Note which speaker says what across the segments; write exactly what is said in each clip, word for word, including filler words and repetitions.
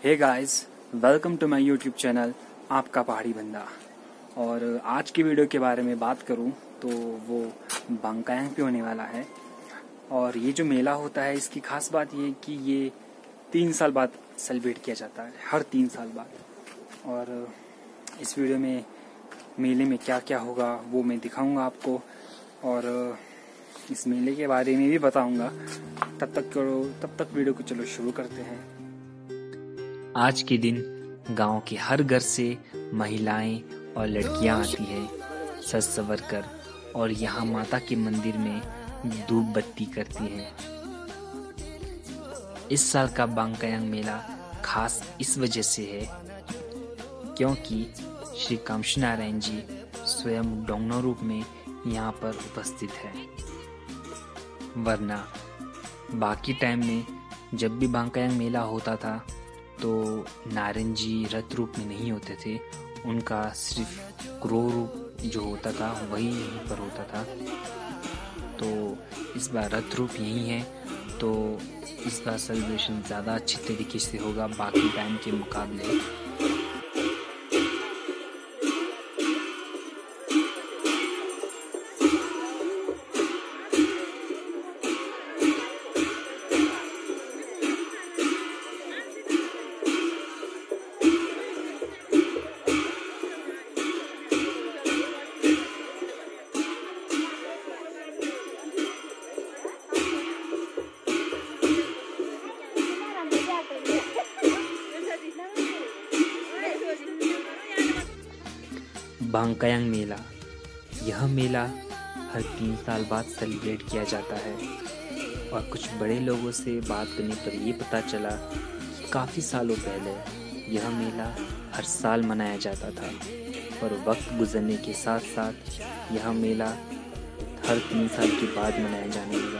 Speaker 1: Hey guys, welcome to my YouTube channel आपका पहाड़ी बंदा। और आज की वीडियो के बारे में बात करूं तो वो बांकायांग पे होने वाला है। और ये जो मेला होता है इसकी खास बात ये कि ये तीन साल बाद सेलिब्रेट किया जाता है, हर तीन साल बाद। और इस वीडियो में मेले में क्या क्या होगा वो मैं दिखाऊंगा आपको और इस मेले के बारे में भी बताऊंगा। तब तक करो तब तक वीडियो को चलो शुरू करते हैं। आज के दिन गांव के हर घर से महिलाएं और लड़कियां आती हैं सज संवर कर और यहाँ माता के मंदिर में धूप बत्ती करती हैं। इस साल का बांकायांग मेला खास इस वजह से है क्योंकि श्री कामशू नारायण जी स्वयं डोंगनो रूप में यहाँ पर उपस्थित है। वरना बाकी टाइम में जब भी बांकायांग मेला होता था तो नारायण जी रथ रूप में नहीं होते थे, उनका सिर्फ क्रो रूप जो होता था वही यहीं पर होता था। तो इस बार रथ रूप यही है, तो इस बार सेलिब्रेशन ज़्यादा अच्छी तरीके से होगा बाकी टाइम के मुकाबले। बांकायांग मेला, यह मेला हर तीन साल बाद सेलिब्रेट किया जाता है। और कुछ बड़े लोगों से बात करने पर ये पता चला कि काफ़ी सालों पहले यह मेला हर साल मनाया जाता था, पर वक्त गुजरने के साथ साथ यह मेला हर तीन साल के बाद मनाया जाने लगा।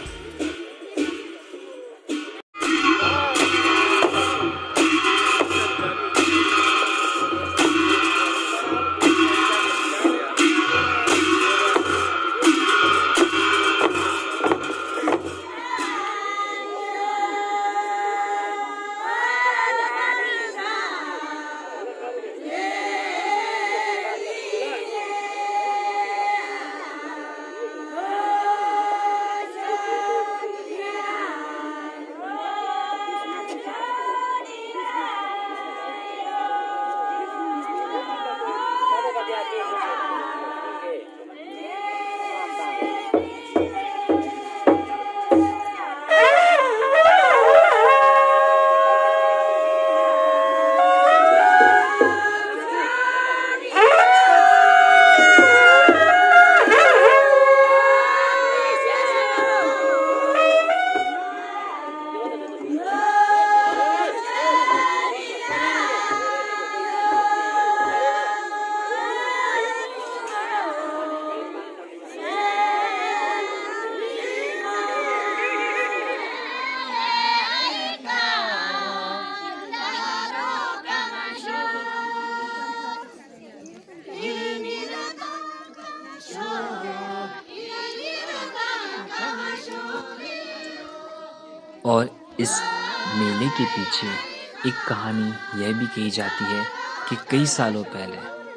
Speaker 1: और इस मेले के पीछे एक कहानी यह भी कही जाती है कि कई सालों पहले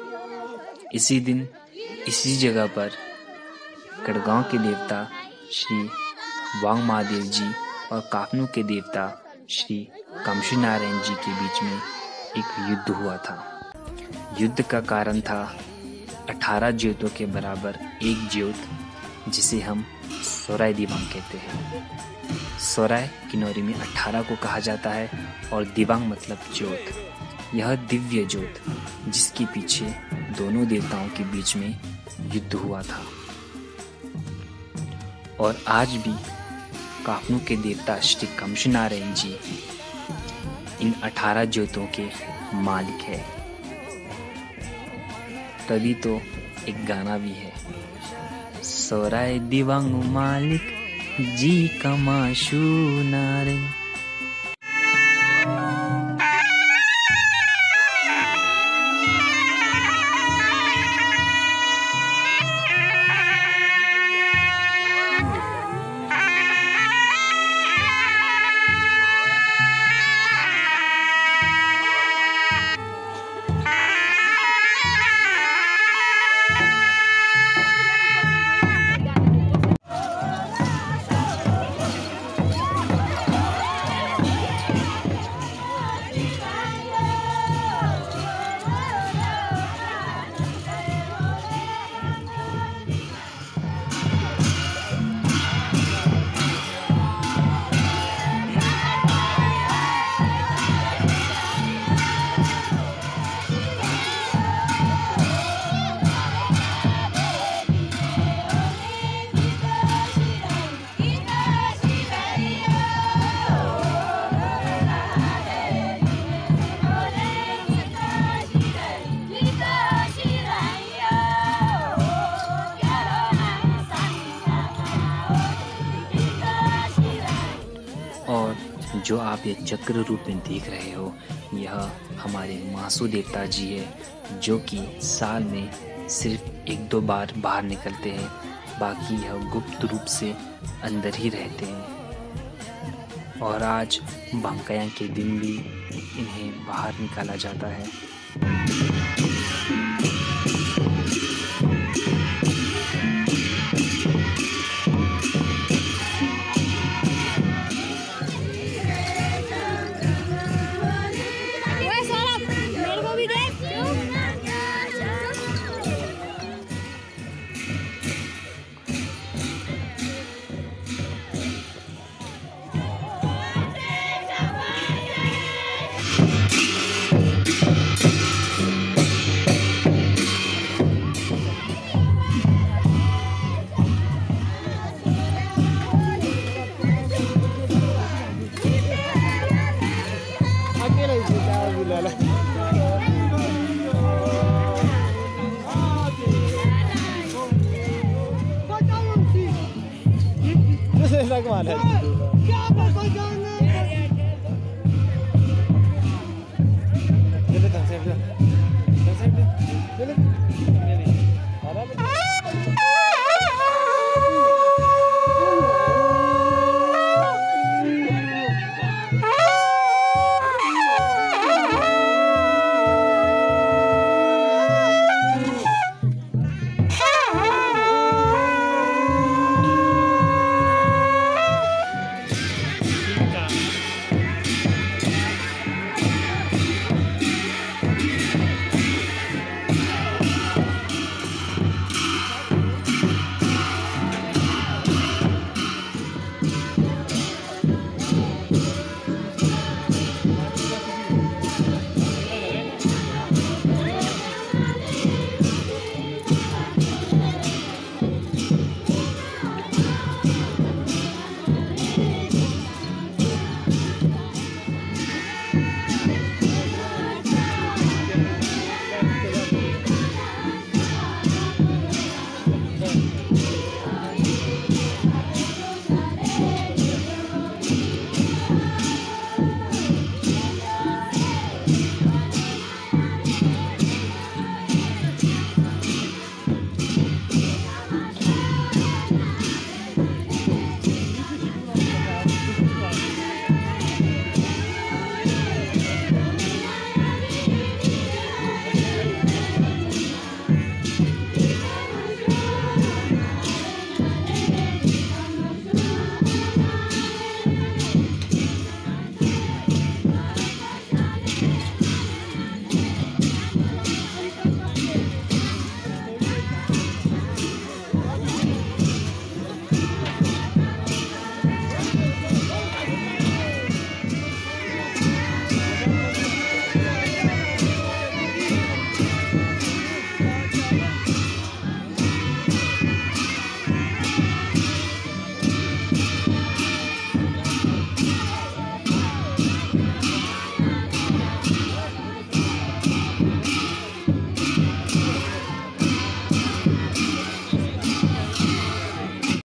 Speaker 1: इसी दिन इसी जगह पर कड़गांव के देवता श्री वांग महादेव जी और काफनू के देवता श्री कामशू नारायण जी के बीच में एक युद्ध हुआ था। युद्ध का कारण था अठारह ज्योतों के बराबर एक ज्योत, जिसे हम सोराय दिवांग कहते हैं। सोराय किन्नौरी में अठारह को कहा जाता है और दिवांग मतलब ज्योत। यह दिव्य ज्योत जिसके पीछे दोनों देवताओं के बीच में युद्ध हुआ था। और आज भी काफनू के देवता श्री कामशू नारायण जी इन अठारह ज्योतों के मालिक है। तभी तो एक गाना भी है, सोराय दिवांग मालिक जी कामशू नारायण। जो आप ये चक्र रूप में देख रहे हो, यह हमारे मासू देवता जी है, जो कि साल में सिर्फ एक दो बार बाहर निकलते हैं, बाकी यह गुप्त रूप से अंदर ही रहते हैं। और आज बंकाया के दिन भी इन्हें बाहर निकाला जाता है।
Speaker 2: लगवा ले।